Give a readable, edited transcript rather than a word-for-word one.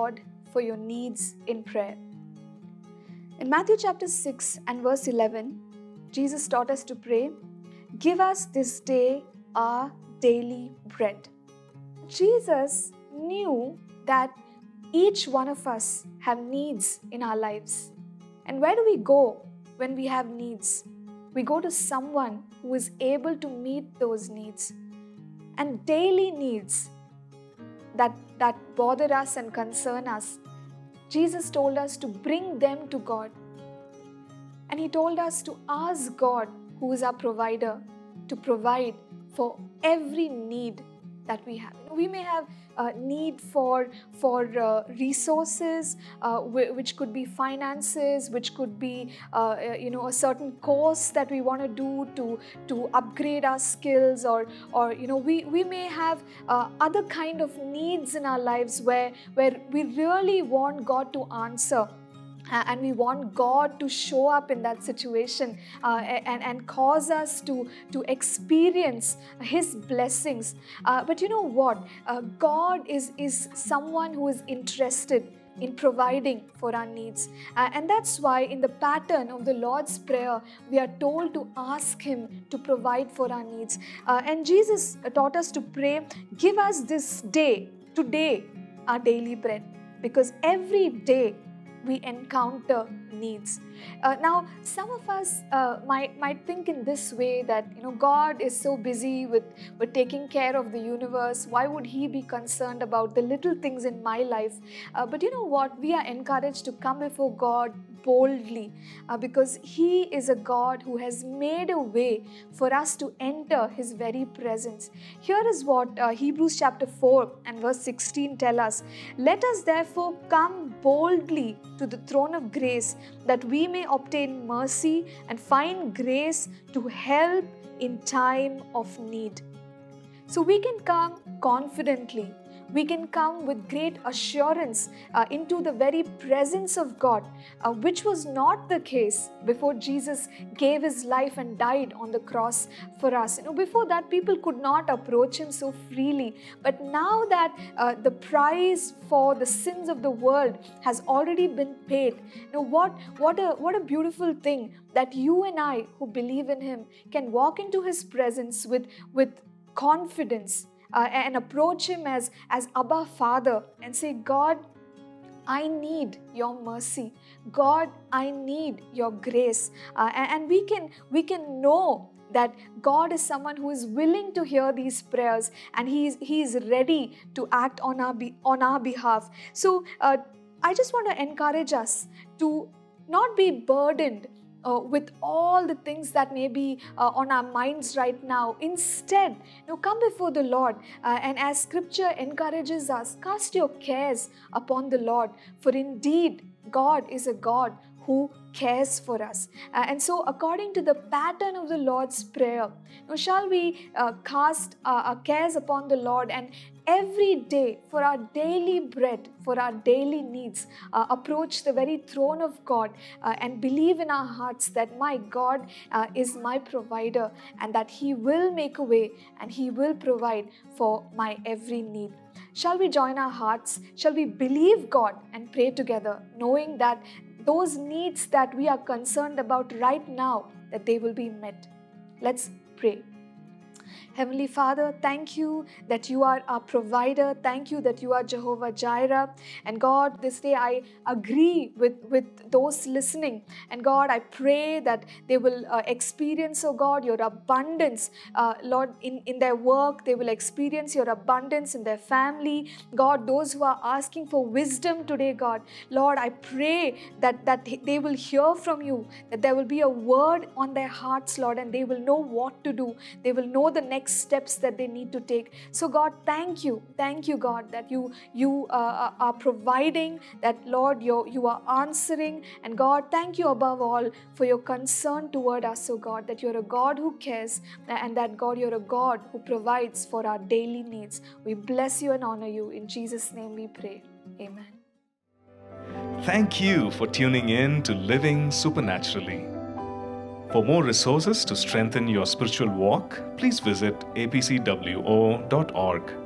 God for your needs in prayer. In Matthew chapter 6 and verse 11, Jesus taught us to pray, "Give us this day our daily bread." Jesus knew that each one of us have needs in our lives. And where do we go when we have needs? We go to someone who is able to meet those needs. And daily needs that bother us and concern us, Jesus told us to bring them to God. And He told us to ask God, who is our provider, to provide for every need that we have. We may have need for resources, which could be finances, which could be a certain course that we want to do to upgrade our skills, or we may have other kind of needs in our lives where we really want God to answer. And we want God to show up in that situation and cause us to experience His blessings. But you know what? God is someone who is interested in providing for our needs. And that's why in the pattern of the Lord's Prayer, we are told to ask Him to provide for our needs. And Jesus taught us to pray, "Give us this day, today, our daily bread." Because every day, we encounter needs. Now, some of us might think in this way that God is so busy with taking care of the universe. Why would He be concerned about the little things in my life? But you know what? We are encouraged to come before God boldly because He is a God who has made a way for us to enter His very presence. Here is what Hebrews chapter 4 and verse 16 tell us. "Let us therefore come boldly to the throne of grace, that we may obtain mercy and find grace to help in time of need." So we can come confidently. We can come with great assurance into the very presence of God, which was not the case before Jesus gave His life and died on the cross for us. Before that, people could not approach Him so freely. But now that the price for the sins of the world has already been paid, what a beautiful thing that you and I who believe in Him can walk into His presence with confidence. And approach Him as Abba Father and say, "God, I need your mercy. God, I need your grace." And we can know that God is someone who is willing to hear these prayers, and He is ready to act on our behalf. So I just want to encourage us to not be burdened with all the things that may be on our minds right now. Instead, come before the Lord, and as Scripture encourages us, cast your cares upon the Lord, for indeed God is a God who cares for us. And so according to the pattern of the Lord's Prayer, shall we cast our cares upon the Lord, and every day for our daily bread, for our daily needs, approach the very throne of God and believe in our hearts that my God is my provider, and that He will make a way and He will provide for my every need. Shall we join our hearts? Shall we believe God and pray together, knowing that those needs that we are concerned about right now, that they will be met? Let's pray. Heavenly Father, thank you that you are our provider. Thank you that you are Jehovah Jireh. And God, this day I agree with those listening. And God, I pray that they will experience, oh God, your abundance. Lord, in their work, they will experience your abundance in their family. God, those who are asking for wisdom today, God, Lord, I pray that they will hear from you, that there will be a word on their hearts, Lord, and they will know what to do. They will know the next steps that they need to take. So God, thank you, God, that you are providing, that Lord, you are answering. And God, thank you above all for your concern toward us, oh God, that you're a God who cares, and that God, you're a God who provides for our daily needs. We bless you and honor you. In Jesus' name we pray. Amen. Thank you for tuning in to Living Supernaturally. For more resources to strengthen your spiritual walk, please visit apcwo.org.